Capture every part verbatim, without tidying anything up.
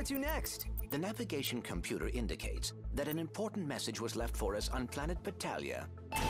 Where to next? The navigation computer indicates that an important message was left for us on planet Battalia.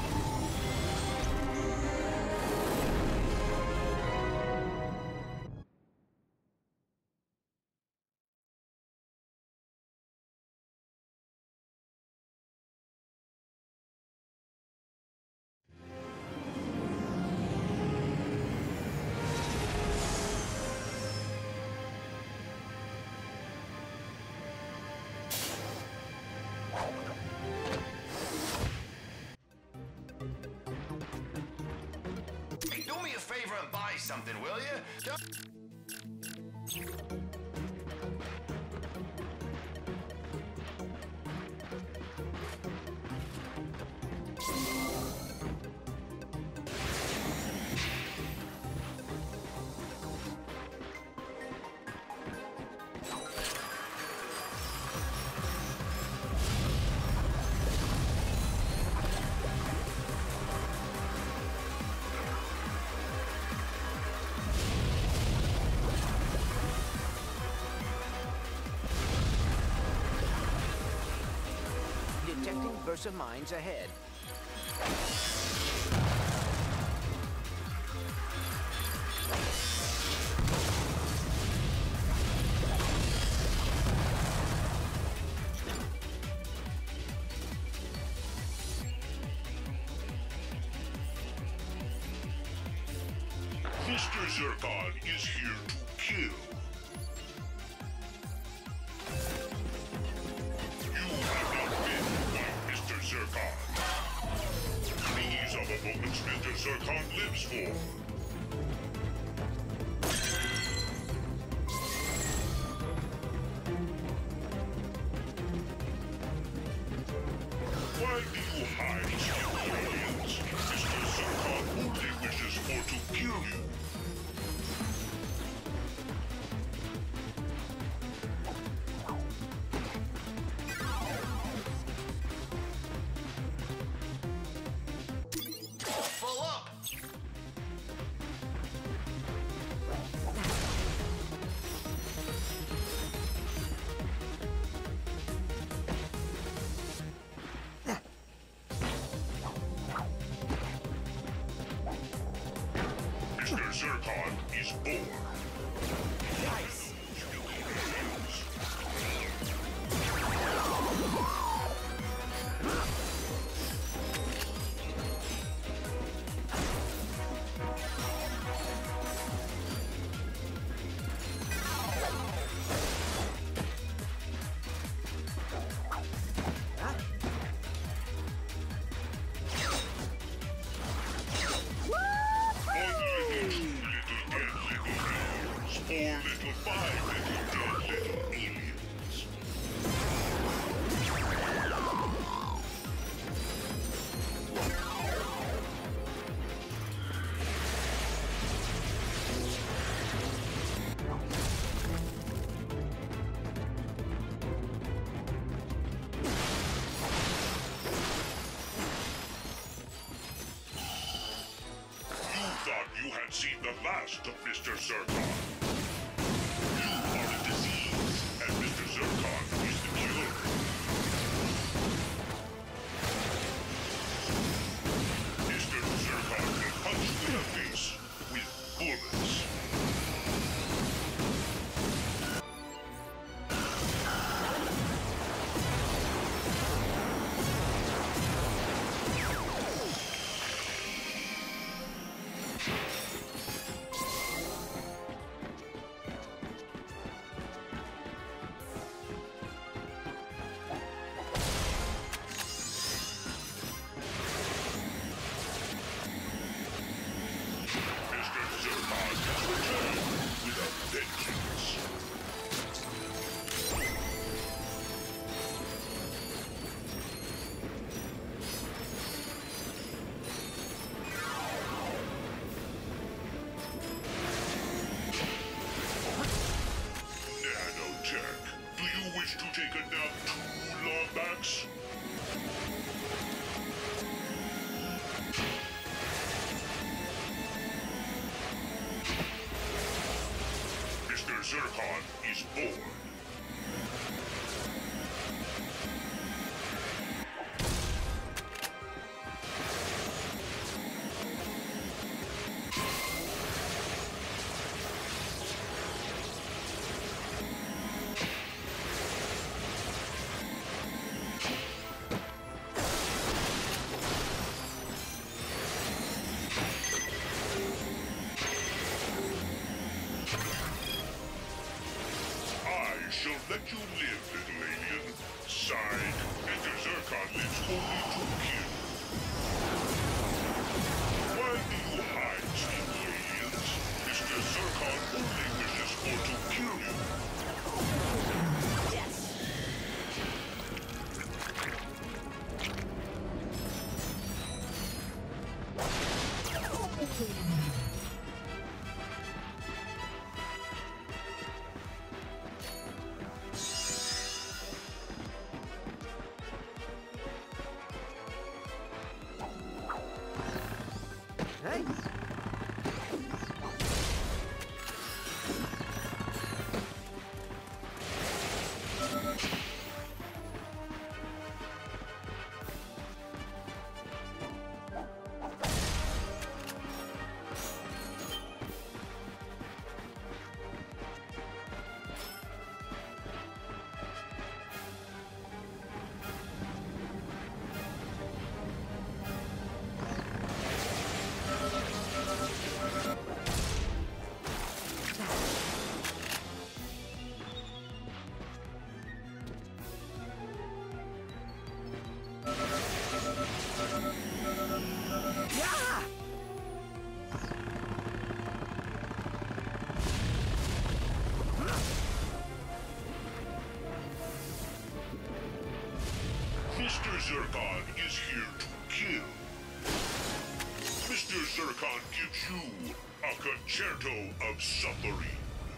Hey, do me a favor and buy something, will you? Don't... Detecting Versa mines ahead. Mister Zurkon is here to kill. You have not been like Mister Zurkon. These are the moments Mister Zurkon lives for. Why do you hide your aliens? Mister Zurkon only wishes for to kill you. Full up! Mister Zurkon is born. Nice. One little, two little dead little aliens. Four little, five little dead little aliens. You thought you had seen the last of Mister Zurkon. You are a disease, and Mister Zurkon is the cure. Mister Zurkon will punch you in the face with bullets. Mister Zurkon has returned with a vengeance. let you live, little alien. Side, Mister Zurkon lives only to kill. Why do you hide, sneaky aliens? Mister Zurkon only wishes for to kill you. Hey! Mister Zurkon is here to kill. Mister Zurkon gives you a concerto of suffering.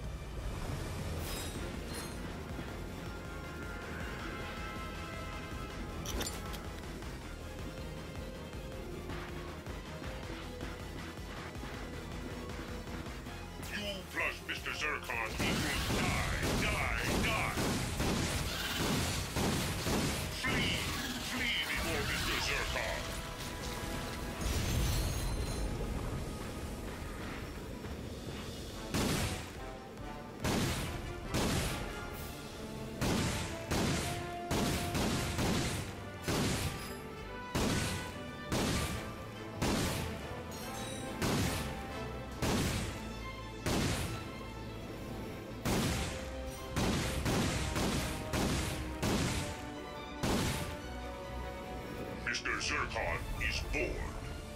You plus Mister Zurkon equals die, die, die. Flee, flee before Mister Zurkon. Mister Zurkon is born.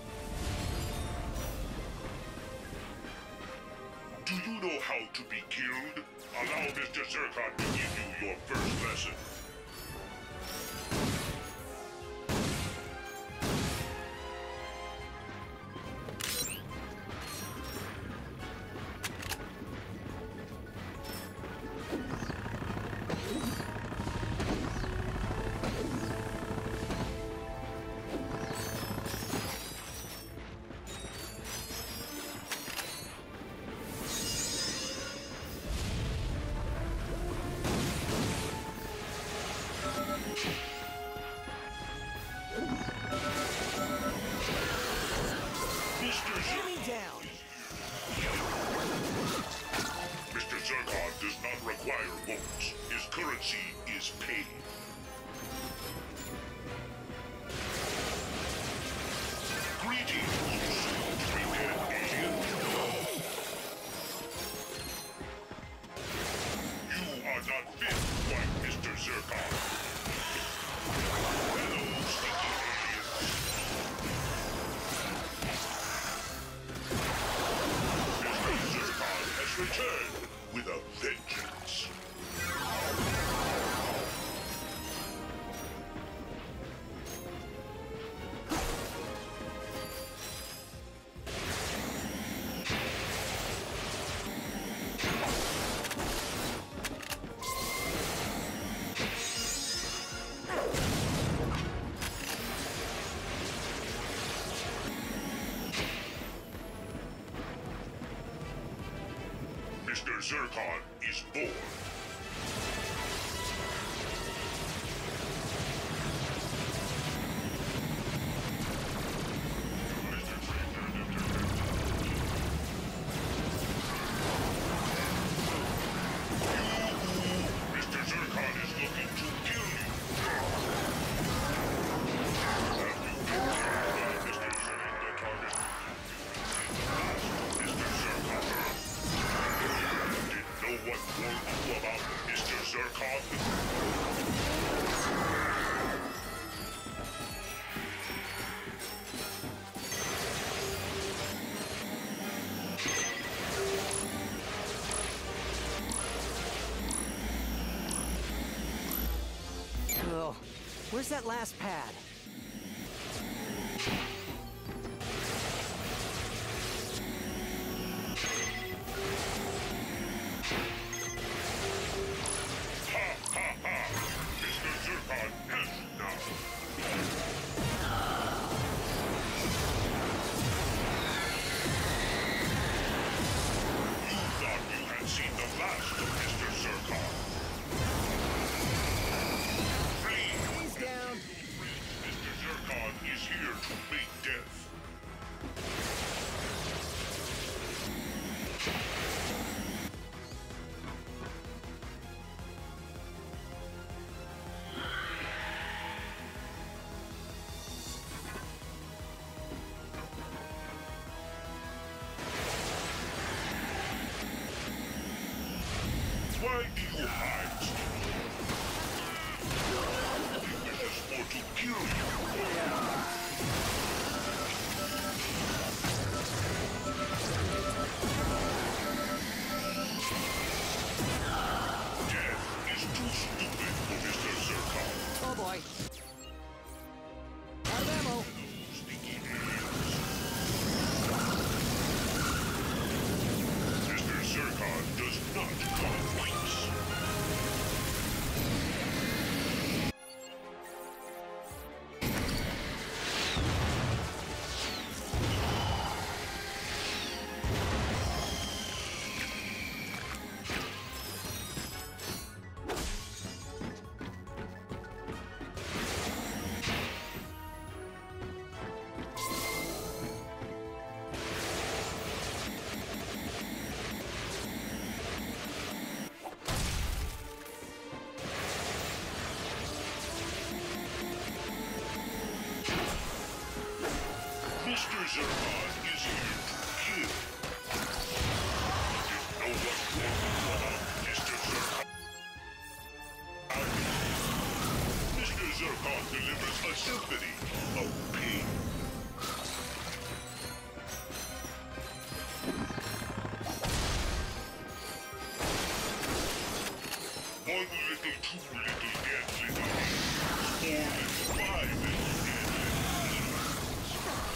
Do you know how to be killed? Allow Mister Zurkon to give you your first lesson. Mister Zurkon does not require votes. His currency is pain. Greetings, you soon-to-be-dead alien. You are not fit, white Mister Zurkon. Hello, sneaky aliens. Mister Zurkon has returned with a vengeance. Mister Zurkon is born. Mister Zurkon is looking to kill you. Have you been killed, Mister Zurkon, the target? Mister Zurkon. Did no one warn you about Mister Zurkon? Where's that last pad? Ha ha ha! Mister Zurkon has you now! You thought you had seen the last of Mister Zurkon. Flee! He's down. Mister Zurkon is here to meet death. Why do you hide? I think there's just more to kill you. Death is too stupid for Mister Zurkon. Oh boy. Out of ammo. Sneaky aliens. Mister Zurkon does not come once. Mister Zurkon is here to kill. You know what one of Mister Zurkon? Mister Zurkon delivers a symphony of pain. One little, two little, dead little aliens. Four little, five little, dead little aliens.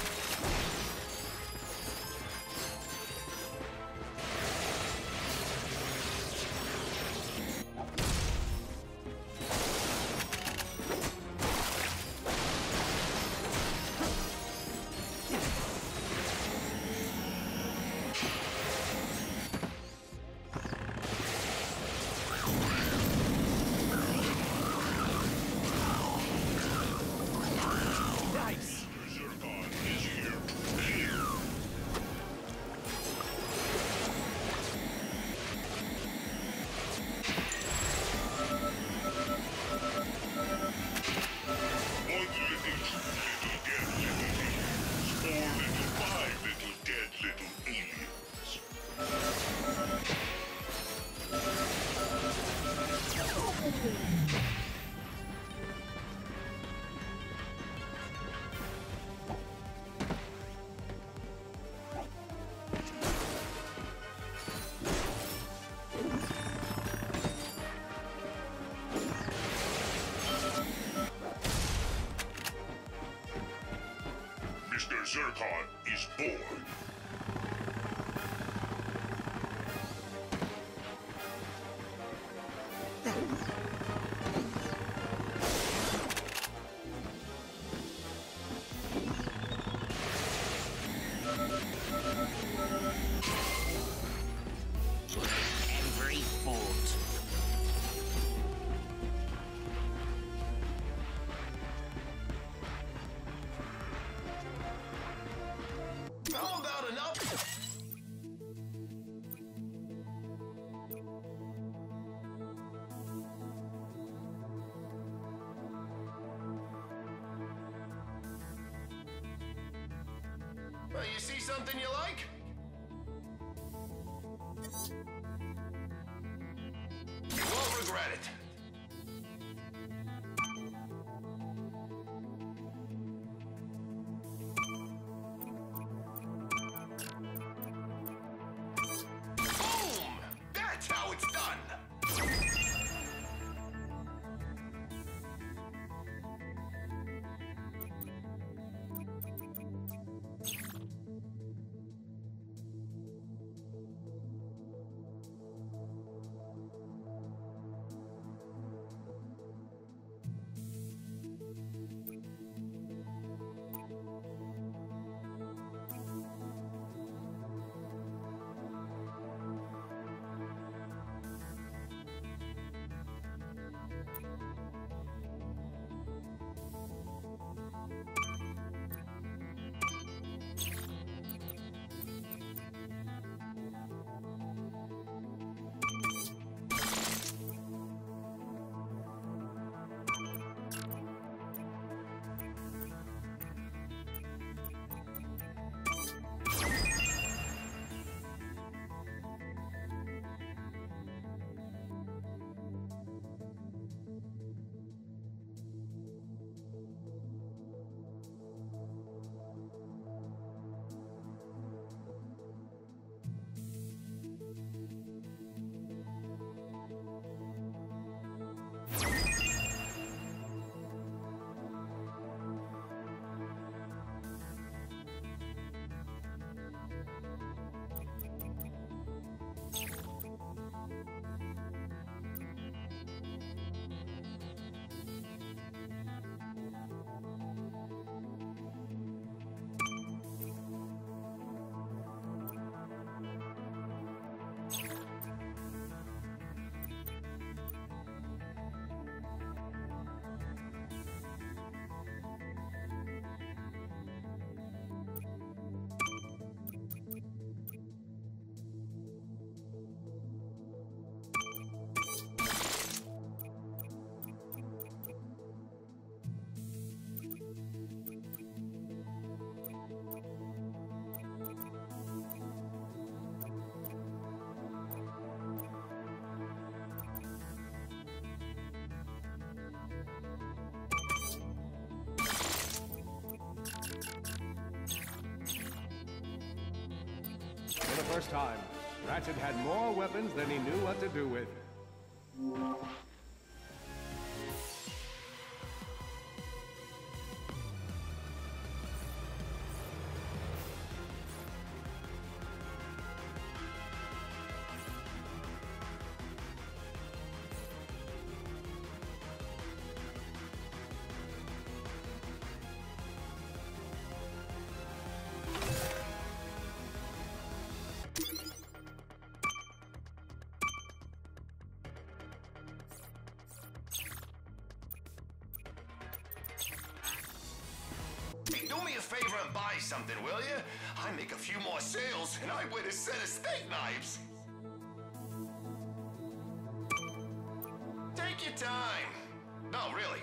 Nice. Zurkon is here to kill. One little, two little, dead little aliens. Four little, five little, dead little aliens. Mister Zurkon is born. Every bolt. How about enough? Well, you see something you like? You won't regret it. Boom! That's how it's done! first time. Ratchet had more weapons than he knew what to do with. Hey, do me a favor and buy something, will you? I make a few more sales, and I win a set of steak knives. Take your time. No, really.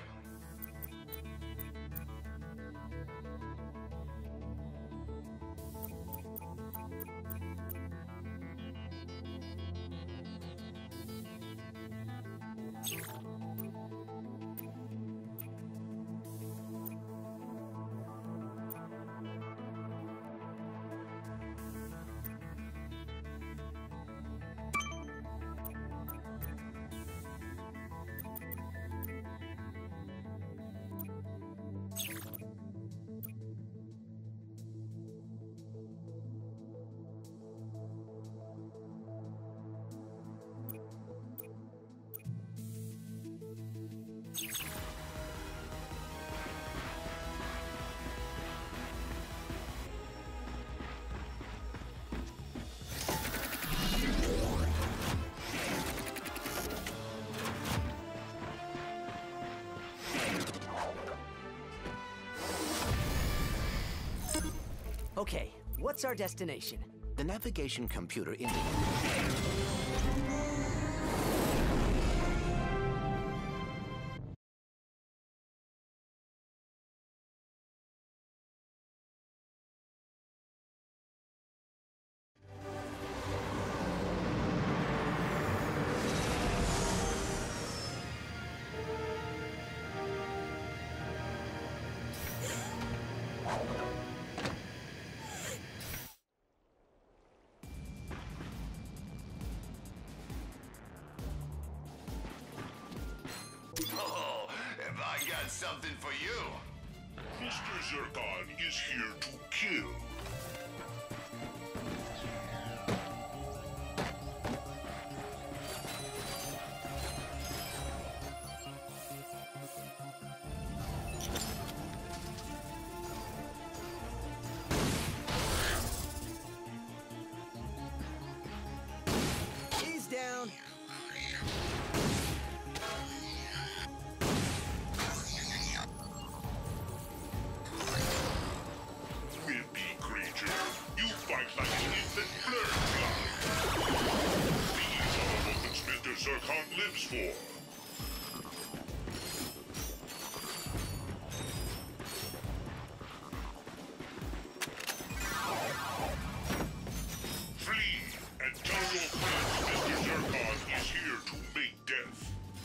Okay, what's our destination? The navigation computer indicates. Oh, have I got something for you? Mister Zurkon is here to kill. He's down. Wimpy creature, you fight like an infant blur fly. These are the moments Mister Zurkon lives for. Flee and tell your friends Mister Zurkon is here to make death.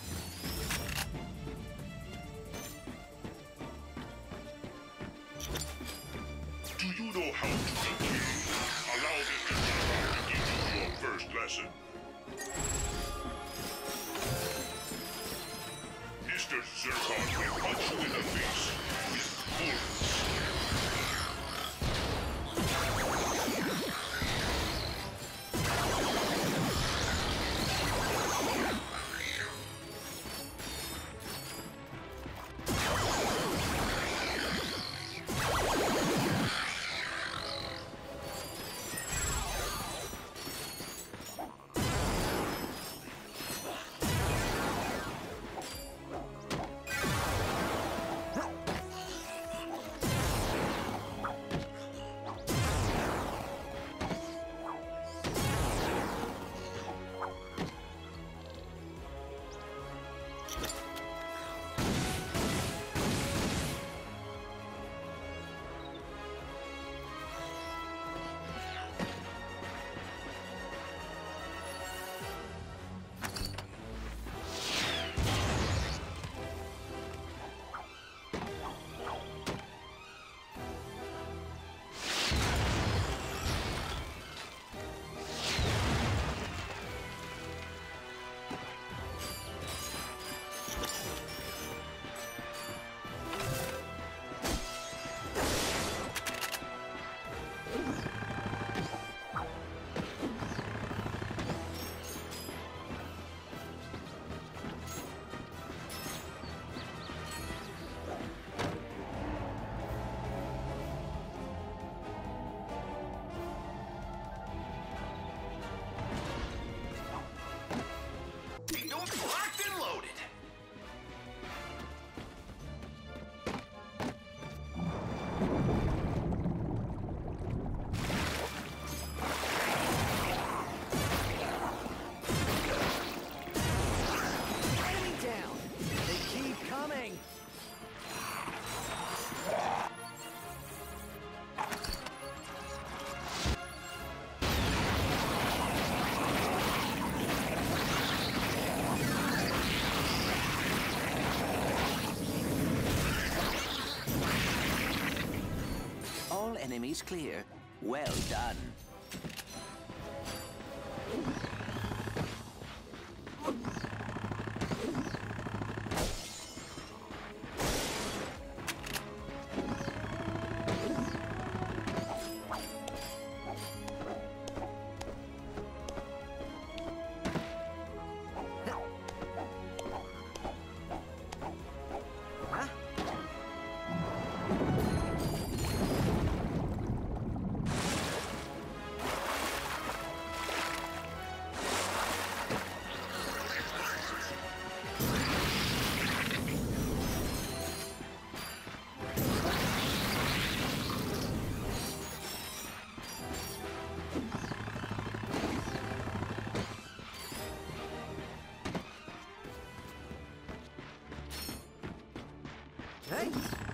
Do you know how to be killed? Allow Mister Zurkon to give you your first lesson. Mister Zurkon will punch you in the face with bullets. enemies clear. Well done. Hey!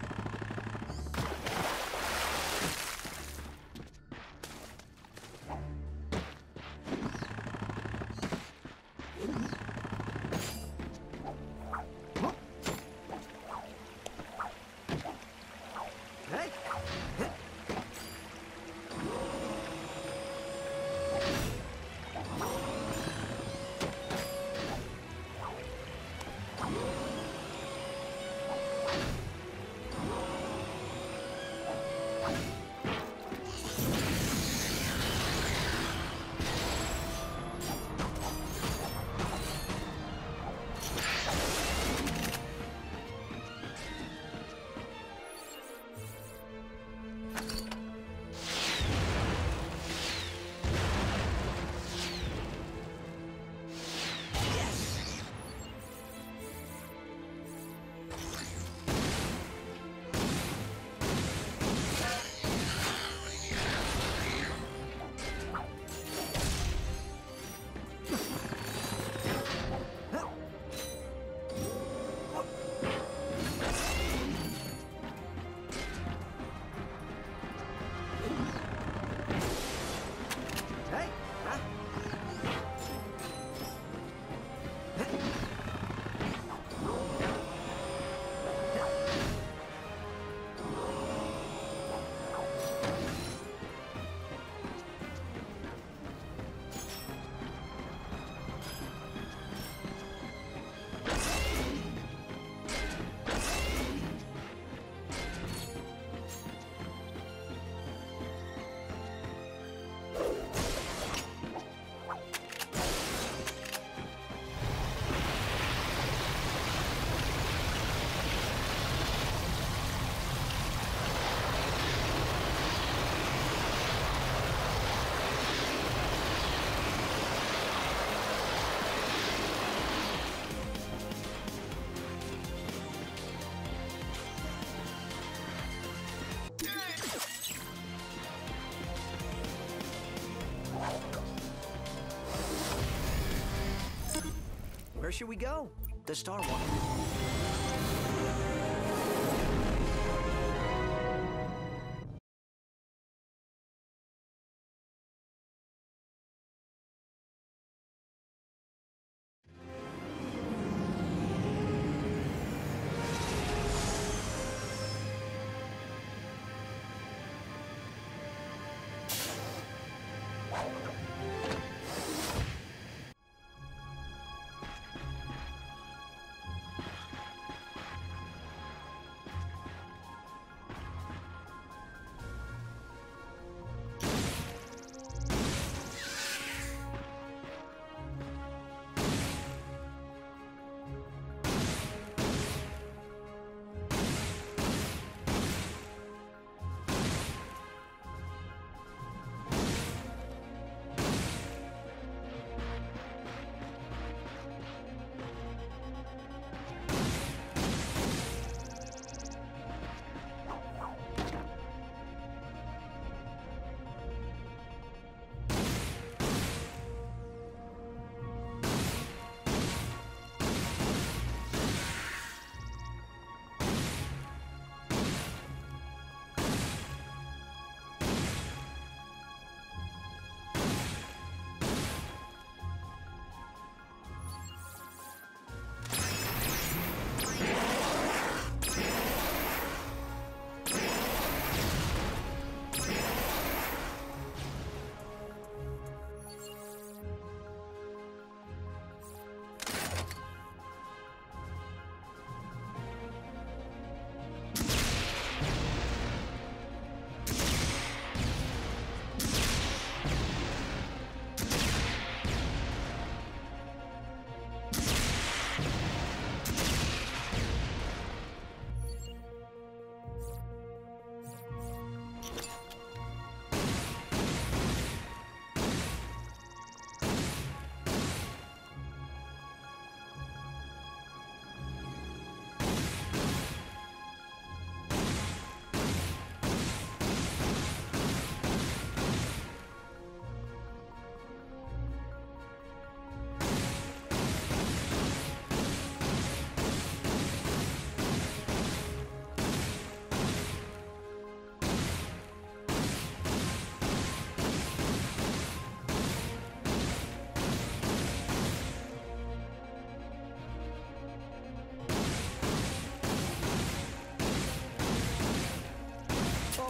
Hey! Where should we go? The Star Walker.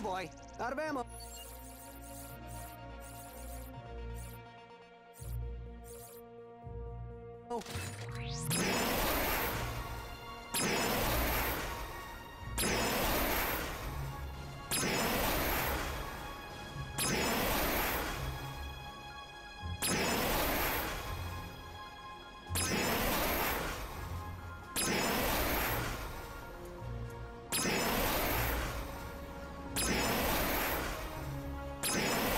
boy. Out of ammo. Oh. You